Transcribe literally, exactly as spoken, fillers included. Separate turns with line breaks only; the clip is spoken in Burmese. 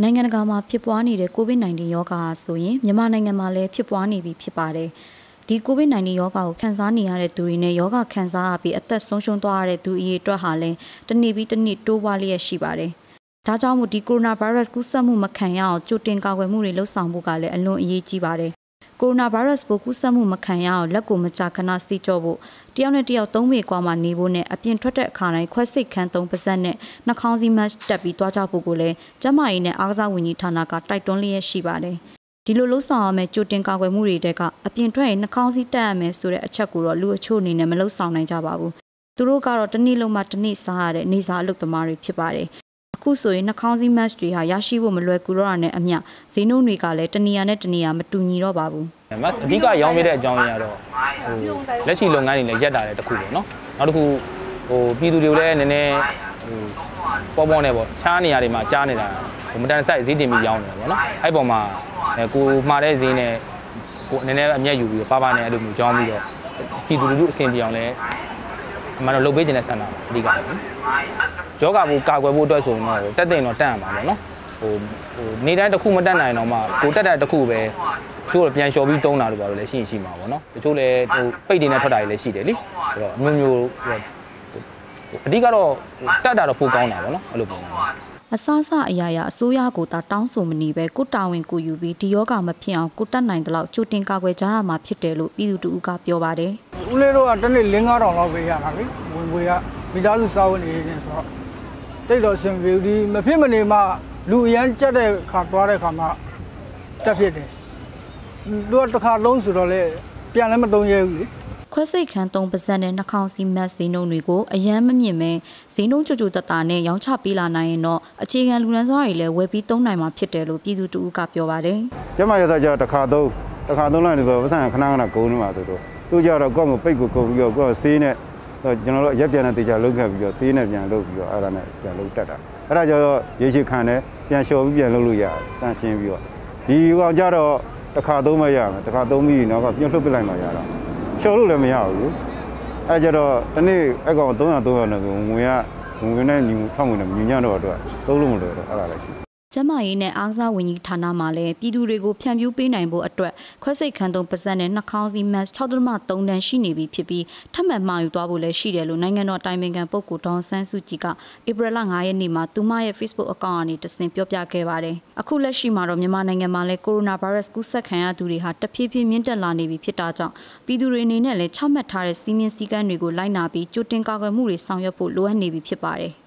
နိုင်ငံတကာမှာဖြစ်ပွားနေတဲ့ ကိုဗစ် nineteen ရောဂါဆိုရင်မြန်မာနိုင်ငံမှာလည်းဖြစ်ပွားနေပြီဖြစ်ပါတယ်။ဒီ ကိုဗစ် nineteen ရောဂါကိုခံစားနေရတဲ့သူတွေနဲ့ရောဂါခံစားရပြီးအသက်ဆုံးရှုံးသွားရတဲ့သူအရေအတွက်ဟာလည်းတစ်နေ့ပြီးတစ်နေ့တိုးပွားလျက်ရှိပါတယ်။ဒါကြောင့်မို့ဒီကိုရိုနာဗိုင်းရပ်စ်ကူးစက်မှုမခံရအောင်ကြိုတင်ကာကွယ်မှုတွေလှုပ်ဆောင်ဖို့ကလည်းအလွန်အရေးကြီးပါတယ်။ကိုရိုနာဗိုင်းရပ်စ်ပိုးကူးစက်မှုမခံရအောင်လက်ကိုမကြာခဏဆေးကြောဖို့တယောက်နဲ့တယောက်သုံးပေကွာမှနေဖို့နဲ့အပြင်ထွက်တဲ့အခါတိုင်းခွဲစိတ်ခန်းသုံးပါးစပ်နဲ့နှာခေါင်းစည်း mask တက်ပြီးတွားကြဖို့ကိုလည်းကျန်းမာရေးနဲ့အားကစားဝန်ကြီးဌာနကတိုက်တွန်းလျက်ရှိပါတယ်။ဒီလိုလှုပ်ဆောင်ရမယ့်ကြိုတင်ကာကွယ်မှုတွေတဲကအပြင်ထွက်ရင်နှာခေါင်းစည်းတက်ရမယ်ဆိုတဲ့အချက်ကိုတော့လူအချို့အနေနဲ့မလှုပ်ဆောင်နိုင်ကြပါဘူး။သူတို့ကတော့တစ်နေ့လုံးမှတစ်နေ့စားရတဲ့နေစာအလုပ်သမားတွေဖြစ်ပါတယ်။အခုဆိုရင်နှာခေါင်းစည်း mask တွေဟာရရှိဖို့မလွယ်ကူတော့တာနဲ့အမျှဈေးနှုန်းတွေကလည်းတနေရာနဲ့တနေရာမတူညီတော့ပါဘူး
။ mask အဓိကရောင်းပေးတဲ့အကြောင်းရင်းကတော့ဟိုလက်ရှိလုပ်ငန်းတွေလည်းရက်တာလည်းတစ်ခုပေါ့နော်။နောက်တစ်ခုဟိုပြည်သူတွေကိုလည်းနည်းနည်းဟိုပေါ်ပေါ်နေပေါ့ချားနေရာတွေမှာကြားနေတာဟိုမတန်ဆိုင်ဈေးတင်ပြီးရောင်းနေတာပေါ့နော်။အဲ့ပေါ်မှာကိုမှာတဲ့ဈေးနဲ့ကိုနည်းနည်းအမျက်ယူပြီးတော့ပါပါနဲ့အဲ့လိုမျိုးကြောင်းပြီးတော့ပြည်သူလူထုအဆင်ပြေအောင်လဲအမှန်တော့လုပ်ပေးခြင်းနဲ့ဆန္ဒအဓိကပဲ။ယောဂဘူးကာကွယ်ဖို့အတွက်ဆိုရင်တော့တက်တဲ့တော့တန့်ရမှာပေါ့နော်။ဟိုဟိုနေတိုင်းတစ်ခုမတက်နိုင်တော့မှကိုတက်တဲ့တစ်ခုပဲချို့ပြန်လျှော်ပြီးတုံးတာလို့ပါလို့လည်းရှိရင်ရှိမှာပေါ့နော်။တချို့လည်းဟိုပိတ်တင်နဲ့ထွက်တာတွေလည်းရှိတယ်လေ။အဲ့တော့အမျိုးမျိုးအဓိကတော့တက်တာတော့ပိုကောင်းတာပေါ့နော်။အဲ့လိုပုံစံ
အစားအစာအရာရာအစိုးရကိုတာတောင်းဆိုမနေပဲကိုတာဝန်ကိုယူပြီးဒီယောဂမဖြစ်အောင်ကိုတက်နိုင်တဲ့လောက်ကြိုတင်ကာကွယ်ကြရမှာဖြစ်တယ်လို့ပြည်သူတူကပြောပါတယ်
။ဦးလေးတို့ကတစ်နေ့လေးငါးထောင်လောက်ပဲရတာလေ။ဝင်ငွေကမိသားစုစားဝတ်နေနေဆိုတော့တိတ်တော့အဆင်ပြေဒီမဖြစ်မနေမှလူအရန်ကြက်တဲ့ခါသွားတဲ့ခါမှတက်ဖြစ်တယ်။သူကတစ်ခါလုံးဆိုတော့လေပြန်လည်းမသုံးရဘူးလေ။
ခွဲစိတ်ခန်းသုံးပါးစပ်နဲ့နှာခေါင်းစည်း mask ဈေးနှုန်းတွေကိုအယမ်းမမြင့်ပဲဈေးနှုန်းကြိုကြိုတတာနဲ့ရောင်းချပေးလာနိုင်ရင်တော့အခြေခံလူရန်စားတွေလည်းဝယ်ပြီးသုံးနိုင်မှာဖြစ်တယ်လို့ပြည်သူတူကပြောပါတယ်
။ကျမရစားကြတစ်ခါသုံးတစ်ခါသုံးလိုက်လို့ဆိုပတ်စံခဏခဏကုန်နေမှာဆိုတော့သူကြတော့ကောက်ကိုပိတ်ကိုကုန်ပြီးတော့ကိုယ်ဆေးနဲ့ကျွန်တော်တို့ရက်ပြန်တဲ့တေချာလုတ်ခတ်ပြီးတော့ဆေးနဲ့ပြန်လုတ်ပြီးတော့အဲ့ဒါနဲ့ပြန်လုတ်တက်တာအဲ့ဒါကြတော့ရေချစ်ခံတယ်ပြန်လျှော်ပြီးပြန်လုတ်လို့ရတယ်တန့်ရှင်းပြီးတော့ဒီကောင်ကြတော့တစ်ခါသုံးမရမယ်တစ်ခါသုံးပြီးတော့ပြုတ်လှုပ်ပစ်လိုက်မှရတော့လျှော်လို့လည်းမရဘူးအဲ့ကြတော့ဒီနေ့အဲ့ကောင်သုံးရသုံးရနဲ့ဆိုငွေကငွေနဲ့ညီထောက်ငွေနဲ့ညီညွတ်တော့အတွက်သုံးလို့မလွယ်တော့အဲ့ဒါလည်းရှိ
ကျမရေးနဲ့အားကစားဝန်ကြီးဌာနမှလည်းပြည်သူတွေကိုဖြန့်ဖြူးပေးနိုင်ဖို့အတွက်ခွဲစိတ်ခန်းသုံးပါးစပ်နဲ့နှာခေါင်းစည်း mask ၆.၃ တန်းရှိနေပြီဖြစ်ပြီးထပ်မံမှာယူသွားဖို့လည်းရှိတယ်လို့နိုင်ငံတော်တိုင်ပင်ခံပုဂ္ဂိုလ်ဒေါ်ဆန်းစုကြည်ကဧပြီလ၅ရက်နေ့မှာသူမရဲ့ Facebook အကောင့်ကနေတဆင့်ပြောပြခဲ့ပါတယ်။အခုလက်ရှိမှာတော့မြန်မာနိုင်ငံမှာလည်းကိုရိုနာဗိုင်းရပ်စ်ကူးစက်ခံရသူတွေဟာတဖြည်းဖြည်းမြင့်တက်လာနေပြီဖြစ်တာကြောင့်ပြည်သူတွေအနေနဲ့လည်းချမှတ်ထားတဲ့စီမင်းစည်းကမ်းတွေကိုလိုက်နာပြီးကြိုတင်ကာကွယ်မှုတွေဆောင်ရွက်ဖို့လိုအပ်နေပြီဖြစ်ပါတယ်။